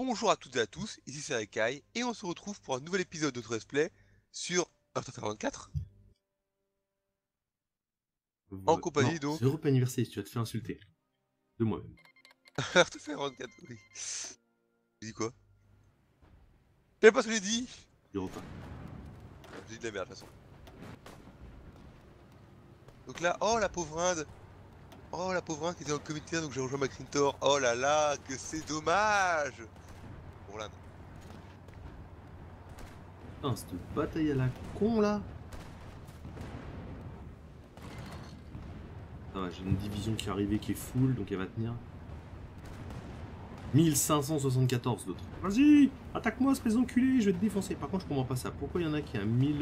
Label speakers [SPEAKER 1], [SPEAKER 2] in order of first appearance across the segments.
[SPEAKER 1] Bonjour à toutes et à tous, ici c'est Akai, et on se retrouve pour un nouvel épisode de notre let's play sur Earth of 44, en compagnie
[SPEAKER 2] Non,
[SPEAKER 1] donc...
[SPEAKER 2] c'est Europe Anniversary, tu vas te faire insulter. De moi-même.
[SPEAKER 1] Earth of 44, oui. J'ai dit quoi? Je sais pas ce que j'ai dit.
[SPEAKER 2] Europa.
[SPEAKER 1] J'ai dit de la merde de toute façon. Donc là, oh la pauvre Inde. Oh la pauvre Inde qui était dans le comité, donc j'ai rejoint McClintor. Oh là là, que c'est dommage pour l'Inde.
[SPEAKER 2] Putain, cette bataille à la con là. Ça va, j'ai une division qui est arrivée qui est full, donc elle va tenir. 1574 d'autres. Vas-y, attaque-moi, espèce d'enculé, je vais te défoncer. Par contre, je comprends pas ça. Pourquoi il y en a qui a 1000.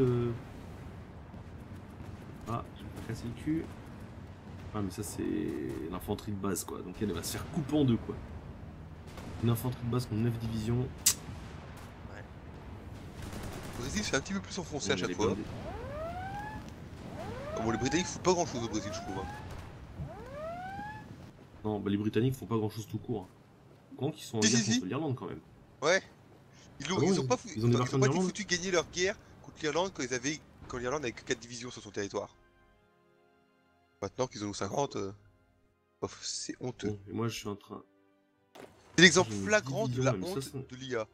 [SPEAKER 2] Ah, je vais me casser le cul. Ah, mais ça, c'est l'infanterie de base quoi. Donc elle va se faire couper en deux quoi. Une infanterie de base contre 9 divisions.
[SPEAKER 1] Ouais. Le Brésil c'est un petit peu plus enfoncé à
[SPEAKER 2] On
[SPEAKER 1] chaque
[SPEAKER 2] les
[SPEAKER 1] fois.
[SPEAKER 2] blindés.
[SPEAKER 1] Ah bon, les Britanniques foutent pas grand chose au Brésil, je trouve. Hein.
[SPEAKER 2] Non, bah, les Britanniques font pas grand chose tout court. Hein. Quand ils sont en
[SPEAKER 1] Si,
[SPEAKER 2] guerre
[SPEAKER 1] si, si.
[SPEAKER 2] contre l'Irlande quand même.
[SPEAKER 1] Ouais.
[SPEAKER 2] Ah bon,
[SPEAKER 1] Ils ont pas,
[SPEAKER 2] ils ont
[SPEAKER 1] enfin, ils
[SPEAKER 2] débarqué
[SPEAKER 1] ont
[SPEAKER 2] en
[SPEAKER 1] pas été
[SPEAKER 2] Irlande?
[SPEAKER 1] foutus gagner leur guerre contre l'Irlande quand l'Irlande avait que 4 divisions sur son territoire. Maintenant qu'ils en ont 50, c'est honteux.
[SPEAKER 2] Bon, et moi je suis en train.
[SPEAKER 1] C'est l'exemple
[SPEAKER 2] J'ai une
[SPEAKER 1] flagrant de
[SPEAKER 2] division,
[SPEAKER 1] la
[SPEAKER 2] même ça,
[SPEAKER 1] honte de l'IA.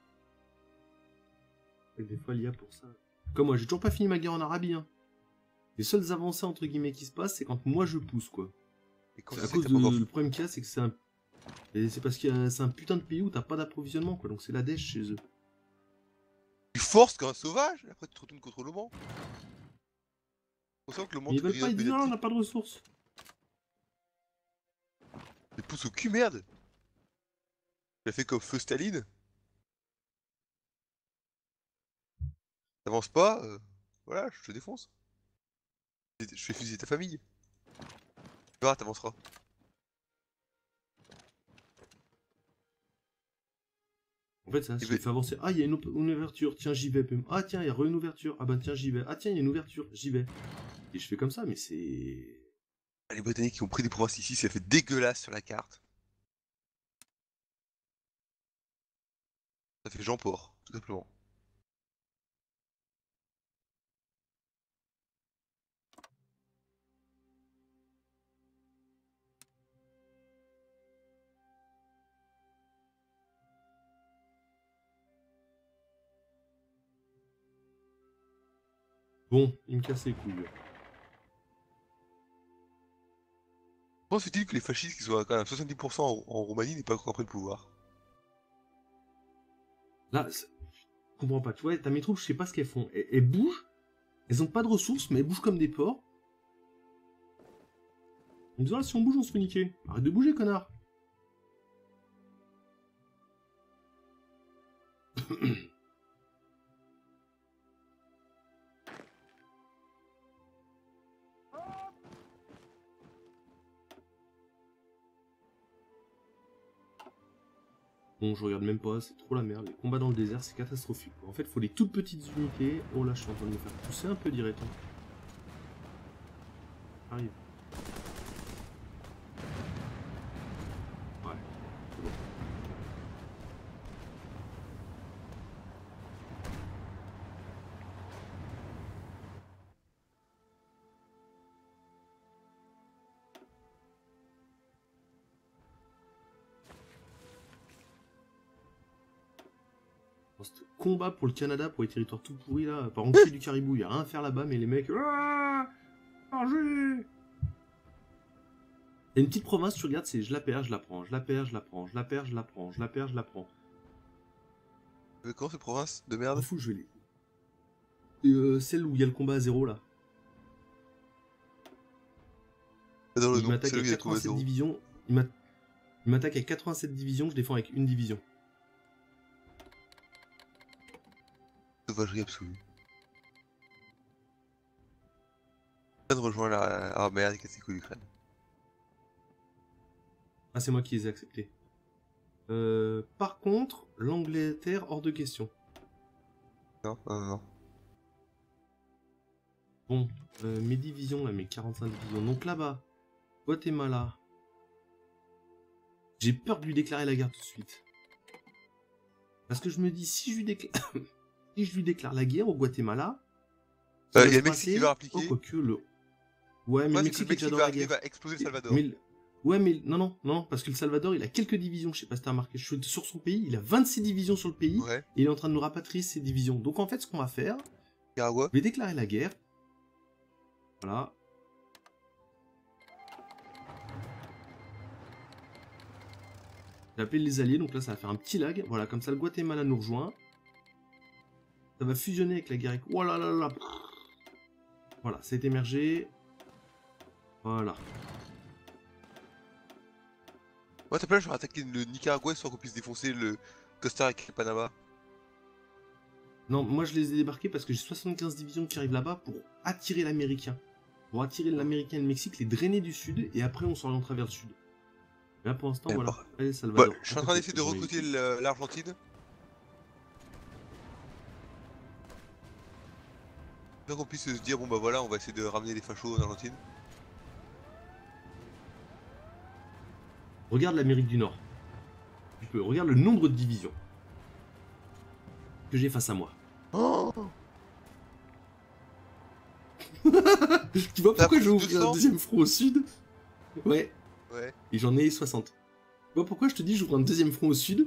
[SPEAKER 2] des fois l'IA pour ça. Comme moi, j'ai toujours pas fini ma guerre en Arabie. Hein. Les seules avancées entre guillemets qui se passent, c'est quand moi je pousse quoi.
[SPEAKER 1] Et quand
[SPEAKER 2] C'est
[SPEAKER 1] je
[SPEAKER 2] à
[SPEAKER 1] sais que
[SPEAKER 2] cause
[SPEAKER 1] t'as
[SPEAKER 2] de.
[SPEAKER 1] pas encore...
[SPEAKER 2] Le problème qu'il y a, c'est que c'est un. Et c'est parce que c'est un putain de pays où t'as pas d'approvisionnement quoi, donc c'est la dèche chez eux.
[SPEAKER 1] Tu forces comme un sauvage, et après tu te retournes contre l'Oman. On sent que l'Oman
[SPEAKER 2] Mais ils
[SPEAKER 1] te
[SPEAKER 2] veulent pas,
[SPEAKER 1] grignote
[SPEAKER 2] ils disent
[SPEAKER 1] petit à
[SPEAKER 2] non, on
[SPEAKER 1] petit.
[SPEAKER 2] n'a pas de ressources.
[SPEAKER 1] Mais pousse au cul, merde. Tu as fait comme feu Staline. T'avances pas, voilà, je te défonce. Je fais fusiller ta famille. Tu verras, t'avanceras.
[SPEAKER 2] En fait, ça,
[SPEAKER 1] Et
[SPEAKER 2] je les
[SPEAKER 1] ben,
[SPEAKER 2] fais avancer. Ah, il y a une ouverture, tiens, j'y vais. Ah, tiens, il y a une ouverture. Ah, ben tiens, j'y vais. Ah, tiens, il y a une ouverture, j'y vais. Et je fais comme ça, mais c'est.
[SPEAKER 1] les Britanniques qui ont pris des provinces ici, ça fait dégueulasse sur la carte. Ça fait Jean-Port, tout simplement.
[SPEAKER 2] Bon, il me casse les couilles.
[SPEAKER 1] Comment se fait-il que les fascistes qui sont à quand même 70% en Roumanie n'aient pas encore pris le pouvoir?
[SPEAKER 2] Là, je comprends pas. Tu vois, t'as mes troupes, je sais pas ce qu'elles font. Elles bougent, elles ont pas de ressources, mais elles bougent comme des porcs. On me dit, ah, si on bouge, on se fait niquer. Arrête de bouger, connard. Bon, je regarde même pas, c'est trop la merde. Les combats dans le désert, c'est catastrophique. En fait, faut les toutes petites unités. Oh là, je suis en train de me faire pousser un peu direct. Hein. Arrive. Ouais, c'est bon. Dans ce combat pour le Canada, pour les territoires tout pourris là, par contre, du caribou, y a rien à faire là-bas, mais les mecs. Ah, manger. Il y a une petite province, tu regardes, c'est je la perds, je la prends, je la perds, je la prends, je la perds, je la prends, je la perds, je la prends.
[SPEAKER 1] Comment cette province de
[SPEAKER 2] M'en
[SPEAKER 1] merde?
[SPEAKER 2] fous, je vais les. Celle où il y a le combat à zéro là.
[SPEAKER 1] C'est dans le
[SPEAKER 2] Il
[SPEAKER 1] nom,
[SPEAKER 2] m'attaque
[SPEAKER 1] c'est là où
[SPEAKER 2] avec
[SPEAKER 1] il y a le combat
[SPEAKER 2] 87
[SPEAKER 1] zéro.
[SPEAKER 2] divisions. Il m'attaque avec 87 divisions, je défends avec une division.
[SPEAKER 1] Sauvagerie absolue. Je viens de rejoindre la... Ah merde, il casse les couilles l'Ukraine.
[SPEAKER 2] Ah, c'est moi qui les ai acceptés. Par contre, l'Angleterre, hors de question.
[SPEAKER 1] Non, non, non, non.
[SPEAKER 2] Bon, mes divisions là, mes 45 divisions. Donc là-bas, Guatemala. J'ai peur de lui déclarer la guerre tout de suite. Parce que je me dis, si je lui déclare, si je lui déclare la guerre au Guatemala,
[SPEAKER 1] Il
[SPEAKER 2] ça
[SPEAKER 1] y
[SPEAKER 2] va
[SPEAKER 1] a
[SPEAKER 2] se
[SPEAKER 1] le Mexique qui
[SPEAKER 2] passer...
[SPEAKER 1] va
[SPEAKER 2] Oh,
[SPEAKER 1] appliquer.
[SPEAKER 2] quoique, le... Ouais, mais le
[SPEAKER 1] Ouais, c'est que le
[SPEAKER 2] Mexique est déjà
[SPEAKER 1] Mexique
[SPEAKER 2] dans
[SPEAKER 1] va
[SPEAKER 2] la
[SPEAKER 1] arriver,
[SPEAKER 2] guerre.
[SPEAKER 1] va exploser le Salvador.
[SPEAKER 2] Mais... Ouais, mais non, parce que le Salvador, il a quelques divisions, je sais pas si t'as remarqué. Je suis sur son pays, il a 26 divisions sur le pays,
[SPEAKER 1] Ouais.
[SPEAKER 2] et il est en train de nous rapatrier ses divisions. Donc en fait, ce qu'on va faire,
[SPEAKER 1] Nicaragua.
[SPEAKER 2] je vais déclarer la guerre. Voilà. J'ai appelé les alliés, donc là ça va faire un petit lag. Voilà, comme ça le Guatemala nous rejoint. Ça va fusionner avec la guerre. Oh là là là. Voilà, c'est émergé. Voilà.
[SPEAKER 1] Ouais, t'as pas là, je vais attaquer le Nicaragua histoire qu'on puisse défoncer le Costa Rica et le Panama.
[SPEAKER 2] Non, moi je les ai débarqués parce que j'ai 75 divisions qui arrivent là-bas pour attirer l'américain. Pour attirer l'américain et le Mexique, les drainer du sud, et après on s'orientera vers le sud. Mais là pour l'instant,
[SPEAKER 1] Et
[SPEAKER 2] voilà.
[SPEAKER 1] bah,
[SPEAKER 2] Allez, Salvador.
[SPEAKER 1] je suis en train d'essayer de recruter l'Argentine. Bien qu'on puisse se dire, bon bah voilà, on va essayer de ramener les fachos en Argentine.
[SPEAKER 2] Regarde l'Amérique du Nord. Tu peux, regarde le nombre de divisions que j'ai face à moi.
[SPEAKER 1] Oh,
[SPEAKER 2] Tu vois pourquoi je vais ouvrir
[SPEAKER 1] 200?
[SPEAKER 2] un deuxième front au sud? Ouais.
[SPEAKER 1] Ouais.
[SPEAKER 2] Et j'en ai 60. Tu vois pourquoi je te dis j'ouvre un deuxième front au sud?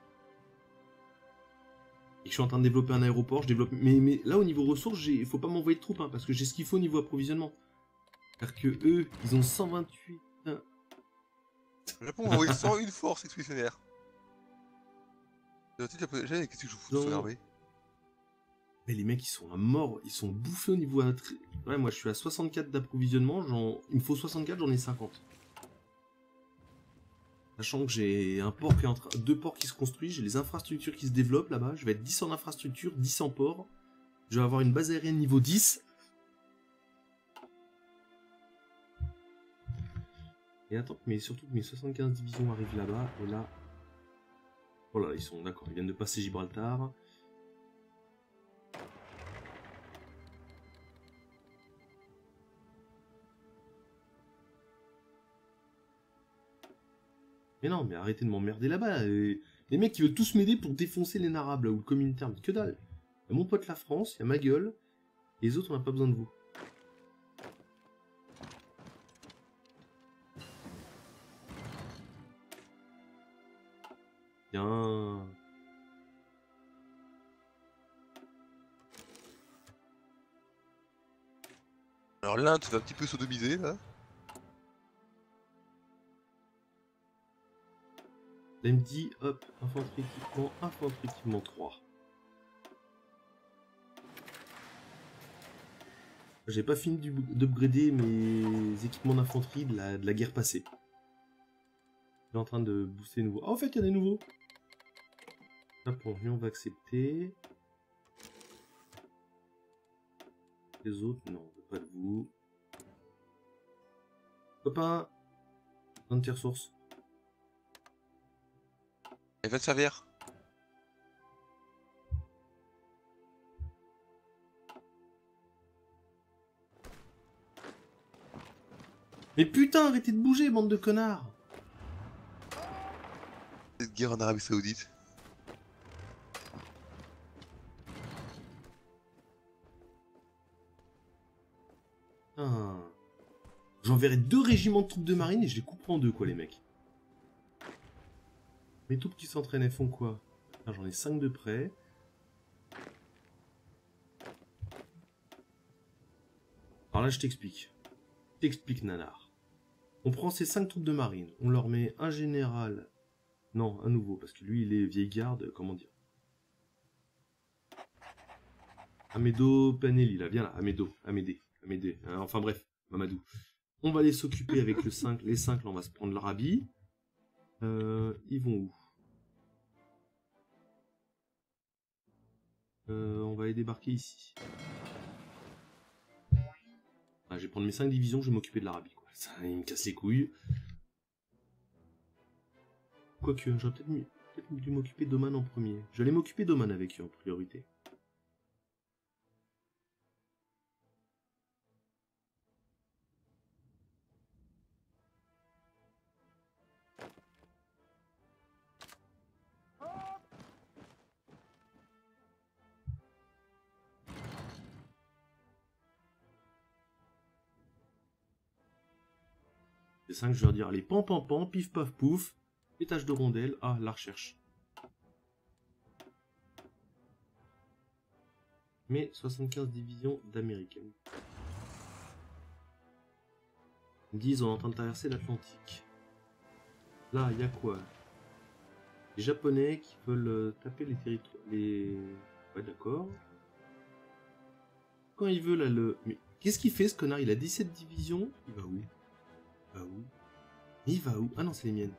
[SPEAKER 2] Et que je suis en train de développer un aéroport, je développe... Mais là, au niveau ressources, il faut pas m'envoyer de troupes, hein, parce que j'ai ce qu'il faut au niveau approvisionnement. C'est-à-dire que eux, ils ont 128...
[SPEAKER 1] Le Japon a envoyé 101 forces expéditionnaires. Qu'est-ce que je fous de son armée?
[SPEAKER 2] Mais les mecs, ils sont à mort, ils sont bouffés au niveau... Ouais, moi, je suis à 64 d'approvisionnement, il me faut 64, j'en ai 50. Sachant que j'ai un port qui est en train... 2 ports qui se construisent, j'ai les infrastructures qui se développent là-bas, je vais être 10 en infrastructure, 10 en port. Je vais avoir une base aérienne niveau 10. Et attends, mais surtout que mes 75 divisions arrivent là-bas, et là... Oh là, ils sont d'accord, ils viennent de passer Gibraltar. Mais non, mais arrêtez de m'emmerder là-bas. Les mecs, ils veulent tous m'aider pour défoncer les Arabes, là, ou le communautaire. Mais que dalle. Il y a mon pote la France, il y a ma gueule, et les autres, on n'a pas besoin de vous. Bien.
[SPEAKER 1] Alors l'Inde se fait un petit peu sodomiser là.
[SPEAKER 2] Là, il me dit, hop, infanterie équipement 3. J'ai pas fini d'upgrader mes équipements d'infanterie de la guerre passée. Je suis en train de booster nouveau. Ah, en fait, il y a des nouveaux. Hop, bon, lui, on va accepter. Les autres, non, on veut pas de vous. Copain, dans tes ressources.
[SPEAKER 1] Elle va te servir.
[SPEAKER 2] Mais putain, arrêtez de bouger, bande de connards!
[SPEAKER 1] Cette guerre en Arabie Saoudite.
[SPEAKER 2] J'enverrai 2 régiments de troupes de marine et je les couperai en 2, quoi, les mecs. Mes troupes qui s'entraînent, elles font quoi? J'en ai 5 de près. Alors là, je t'explique. Je t'explique, nanar. On prend ces 5 troupes de marine, on leur met un général... Non, un nouveau, parce que lui, il est vieille garde, comment dire. Amédo Panelli, là, viens là, Amédée, enfin bref, Mamadou. On va aller s'occuper avec le 5, les 5, là, on va se prendre l'Arabie. Ils vont où? On va les débarquer ici. Ah, je vais prendre mes 5 divisions, je vais m'occuper de l'Arabie, quoi. Ça, il me casse les couilles. Quoique, j'aurais peut-être dû m'occuper d'Oman en premier. J'allais m'occuper d'Oman avec eux en priorité. Les 5, je vais leur dire, allez, pan, pan, pan, pif, paf, pouf, pétage de rondelle, ah, la recherche. Mais 75 divisions d'américaines. Ils me disent, on est en train de traverser l'Atlantique. Là, il y a quoi? Les Japonais qui veulent taper les territoires. Ouais, d'accord. Quand il veut, là, le. Mais qu'est-ce qu'il fait, ce connard? Il a 17 divisions. Il va où? Il va où? Il va où? Ah non, c'est les miennes.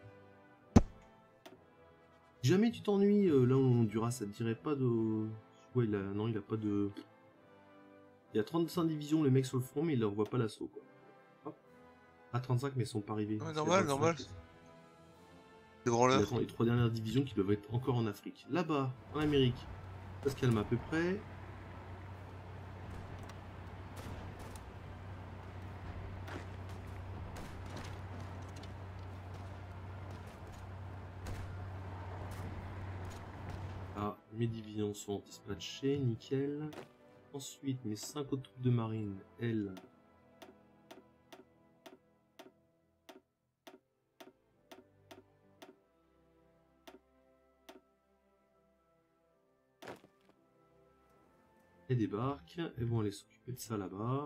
[SPEAKER 2] Si jamais tu t'ennuies là où Honduras, ça te dirait pas de. Ouais, non, il a pas de. Il y a 35 divisions, les mecs sur le front, mais il leur voit pas l'assaut, quoi. Hop. Ah, 35, mais ils sont pas arrivés.
[SPEAKER 1] Ouais, normal, normal. Devant
[SPEAKER 2] Il
[SPEAKER 1] l'heure.
[SPEAKER 2] attend les 3 dernières divisions qui doivent être encore en Afrique. Là-bas, en Amérique, ça se calme à peu près. Ah, mes divisions sont dispatchées, nickel. Ensuite, mes 5 autres troupes de marine, elles. Elles débarquent, elles vont aller s'occuper de ça là-bas.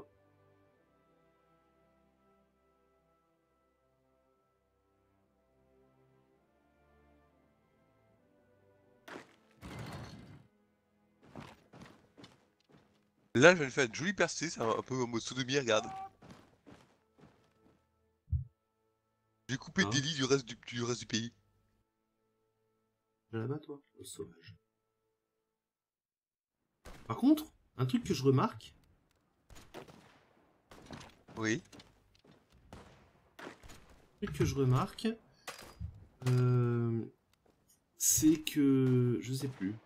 [SPEAKER 1] Là, je vais faire une jolie percée, c'est un peu en mode sodomie, regarde. J'ai coupé
[SPEAKER 2] Ah.
[SPEAKER 1] Delhi du reste du pays.
[SPEAKER 2] Là-bas, toi, au sauvage. Par contre, un truc que je remarque.
[SPEAKER 1] Oui.
[SPEAKER 2] C'est que je sais plus.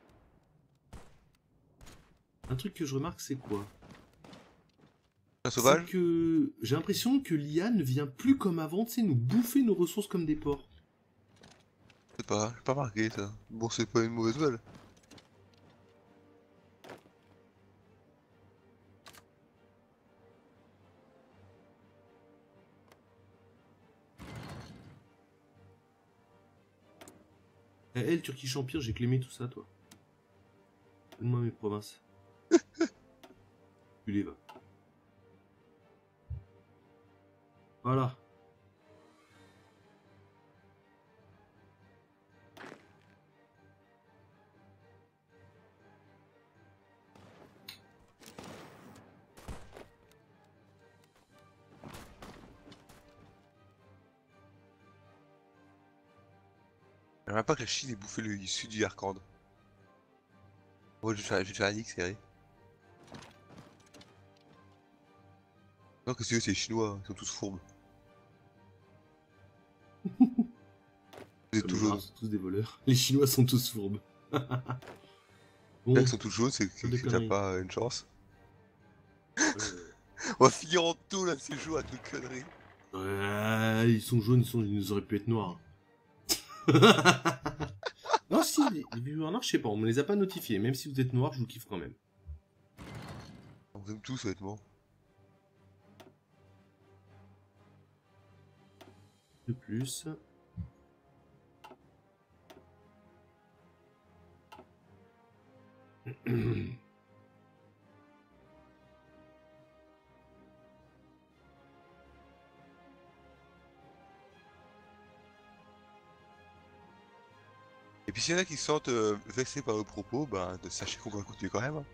[SPEAKER 2] Un truc que je remarque, c'est quoi?
[SPEAKER 1] Un sauvage.
[SPEAKER 2] C'est que j'ai l'impression que l'IA ne vient plus comme avant, tu sais, nous bouffer nos ressources comme des porcs.
[SPEAKER 1] Je sais pas, j'ai pas marqué ça. Bon, c'est pas une mauvaise nouvelle.
[SPEAKER 2] Elle, Turkish Empire, j'ai clémé tout ça, toi. Donne-moi mes provinces. Tu les vas. Voilà.
[SPEAKER 1] J'aimerais pas que la Chine ait bouffé le sud du Yarkand. Ouais, je vais te faire un X, c'est vrai. Non, que c'est eux, c'est les Chinois, ils sont tous fourbes. Vous êtes
[SPEAKER 2] Comme
[SPEAKER 1] tout
[SPEAKER 2] les Arabes
[SPEAKER 1] jaunes.
[SPEAKER 2] sont tous des voleurs. Les Chinois sont tous fourbes. Bon,
[SPEAKER 1] Là, ils sont tous jaunes, c'est
[SPEAKER 2] des
[SPEAKER 1] que t'as
[SPEAKER 2] conneries.
[SPEAKER 1] pas une chance. On va finir en taux là, ces jours avec nos conneries.
[SPEAKER 2] Ouais, ils sont jaunes, ils nous auraient pu être noirs. Non, si, les viewers noirs, je sais pas, on me les a pas notifiés. Même si vous êtes noirs, je vous kiffe quand même.
[SPEAKER 1] On vous aime tous, honnêtement.
[SPEAKER 2] De plus.
[SPEAKER 1] Et puis s'il y en a qui se sentent vexés par vos propos, bah sachez qu'on va continuer quand même. Hein.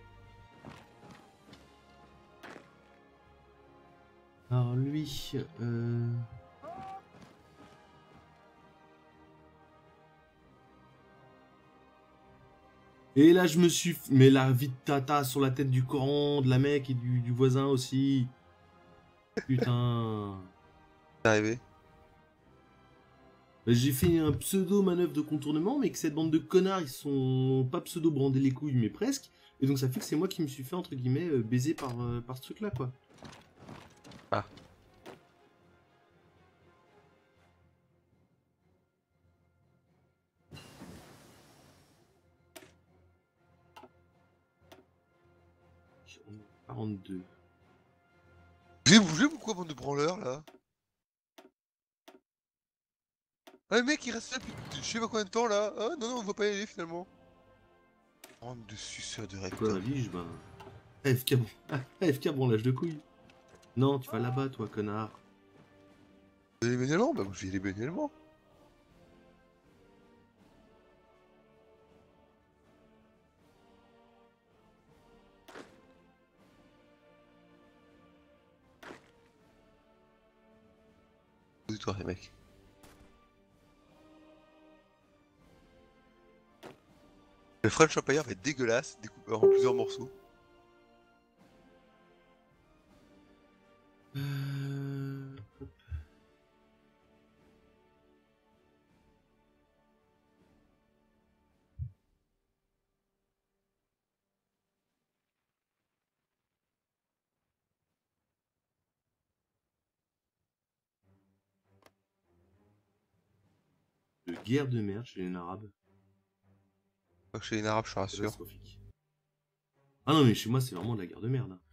[SPEAKER 2] Alors lui, Et là, je me suis... Mais la vie de tata sur la tête du Coran, de la mec et du voisin aussi. Putain.
[SPEAKER 1] C'est arrivé.
[SPEAKER 2] J'ai fait un pseudo manœuvre de contournement, mais que cette bande de connards, ils sont pas pseudo brandés les couilles, mais presque. Et donc ça fait que c'est moi qui me suis fait, entre guillemets, baiser par ce truc-là, quoi.
[SPEAKER 1] Ah.
[SPEAKER 2] On est 42.
[SPEAKER 1] Vous avez bougé pourquoi, bande de branleurs là? Ah, le mec il reste là depuis je sais pas combien de temps là. Ah non, non, on va pas y aller finalement. Bande de suceurs de
[SPEAKER 2] C'est quoi
[SPEAKER 1] rectum.
[SPEAKER 2] la lige? Ben. AFK bon. AFK bon lâche de couilles. Non, tu vas là-bas, toi, connard.
[SPEAKER 1] Vous allez manuellement? Bah, moi je vais y aller manuellement. Posez-toi, les mecs. Le French Empire va être dégueulasse, découpé en plusieurs morceaux.
[SPEAKER 2] Hop. De guerre de merde chez les Arabes.
[SPEAKER 1] Pas que chez les Arabes, je te rassure.
[SPEAKER 2] Catastrophique. Ah non, mais chez moi, c'est vraiment de la guerre de merde. Hein.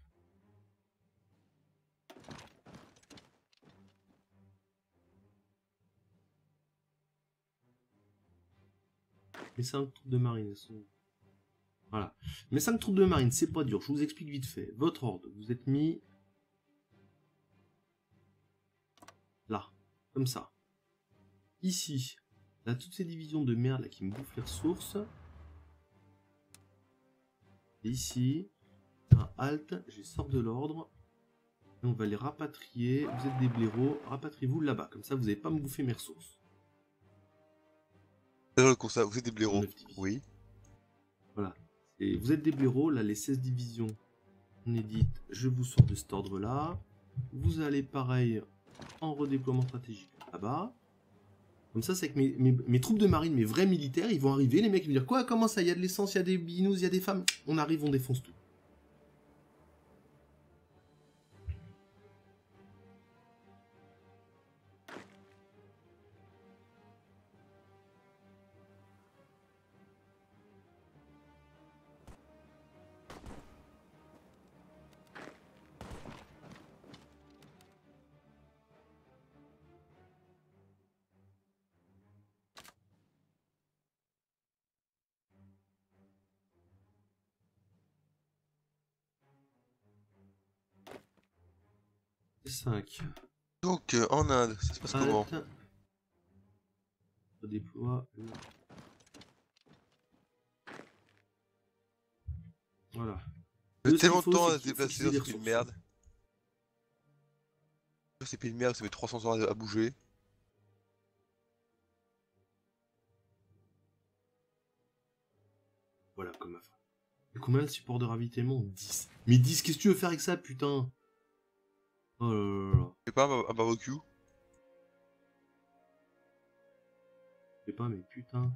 [SPEAKER 2] Mes 5 troupes de marine, elles sont... Voilà. Mes 5 troupes de marine, c'est pas dur. Je vous explique vite fait. Votre ordre, vous êtes mis... Là. Comme ça. Ici. Là, toutes ces divisions de merde là qui me bouffent les ressources. Et ici. Un halt. Je les sors de l'ordre. Et on va les rapatrier. Vous êtes des blaireaux. Rapatriez-vous là-bas. Comme ça, vous n'allez pas me bouffer mes ressources.
[SPEAKER 1] Déjà le constat, vous êtes des
[SPEAKER 2] En
[SPEAKER 1] blaireaux.
[SPEAKER 2] 9 divisions.
[SPEAKER 1] Oui.
[SPEAKER 2] Voilà. Et vous êtes des blaireaux. Là, les 16 divisions. On édite. Je vous sors de cet ordre-là. Vous allez pareil en redéploiement stratégique là-bas. Comme ça, c'est que mes troupes de marine, mes vrais militaires, ils vont arriver. Les mecs vont dire quoi? Comment ça? Il y a de l'essence, il y a des binous, il y a des femmes. On arrive, on défonce tout. C'est 5.
[SPEAKER 1] Donc, en Inde, ça se passe comment?
[SPEAKER 2] Halt. Redéploie. Voilà.
[SPEAKER 1] J'ai
[SPEAKER 2] Ce qu'il
[SPEAKER 1] tellement de
[SPEAKER 2] faut,
[SPEAKER 1] temps
[SPEAKER 2] c'est
[SPEAKER 1] à se
[SPEAKER 2] qu'il faut
[SPEAKER 1] déplacer
[SPEAKER 2] utiliser
[SPEAKER 1] dans
[SPEAKER 2] des
[SPEAKER 1] ce pays de
[SPEAKER 2] ressources.
[SPEAKER 1] merde. C'est pays de merde, ça met 300 ans à bouger.
[SPEAKER 2] Voilà, comme ma femme. Et combien le support de ravitaillement? 10. Mais 10, qu'est-ce que tu veux faire avec ça, putain? Oh là là là.
[SPEAKER 1] C'est pas un barbecue?
[SPEAKER 2] Je sais pas, mais putain.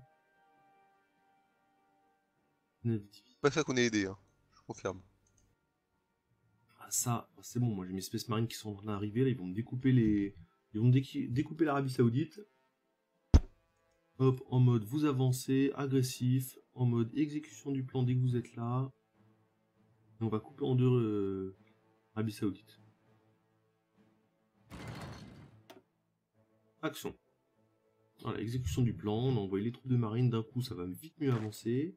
[SPEAKER 2] 9 divisions.
[SPEAKER 1] C'est pas ça qu'on est aidé, hein. Je confirme.
[SPEAKER 2] Ah, ça, c'est bon, moi j'ai mes Space Marines qui sont en train d'arriver, là, ils vont me découper les... Ils vont me découper l'Arabie Saoudite. Hop, en mode vous avancez, agressif, en mode exécution du plan dès que vous êtes là. Et on va couper en deux Arabie Saoudite. Action. Voilà, exécution du plan, on a envoyé les troupes de marine, d'un coup ça va vite mieux avancer.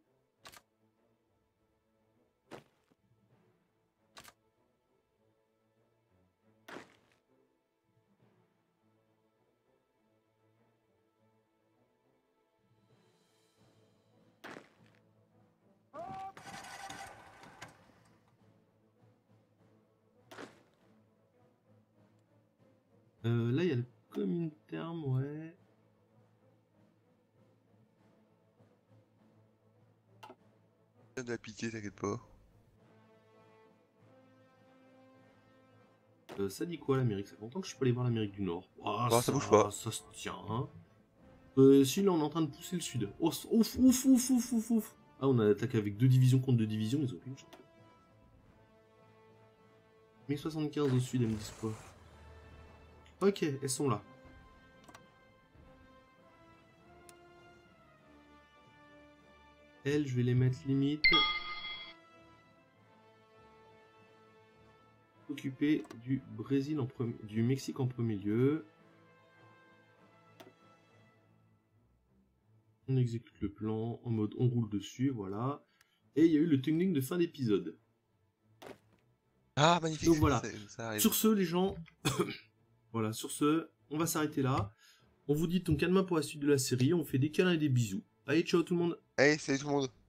[SPEAKER 2] Là il y a le Comintern, ouais.
[SPEAKER 1] De la pitié, t'inquiète pas.
[SPEAKER 2] Ça dit quoi l'Amérique? Ça fait longtemps que je suis pas allé voir l'Amérique du Nord. Ah,
[SPEAKER 1] Ah, ça bouge pas.
[SPEAKER 2] ça se tient. Hein. Si là on est en train de pousser le sud. Oh, ouf, ouf, ouf, ouf, ouf, ouf. Ah, on a attaqué avec 2 divisions contre 2 divisions, ils ont aucune chance. 1075 au sud, elles me disent quoi? Ok, elles sont là. Elles, je vais les mettre limite. Occupé du Brésil en premier, du Mexique en premier lieu. On exécute le plan en mode on roule dessus, voilà. Et il y a eu le tuning de fin d'épisode.
[SPEAKER 1] Ah, magnifique.
[SPEAKER 2] Donc voilà.
[SPEAKER 1] Ça arrive.
[SPEAKER 2] Sur ce, les gens, voilà, sur ce, on va s'arrêter là. On vous dit donc à demain pour la suite de la série. On fait des câlins et des bisous. Allez, ciao tout le monde.
[SPEAKER 1] Allez, salut tout le monde.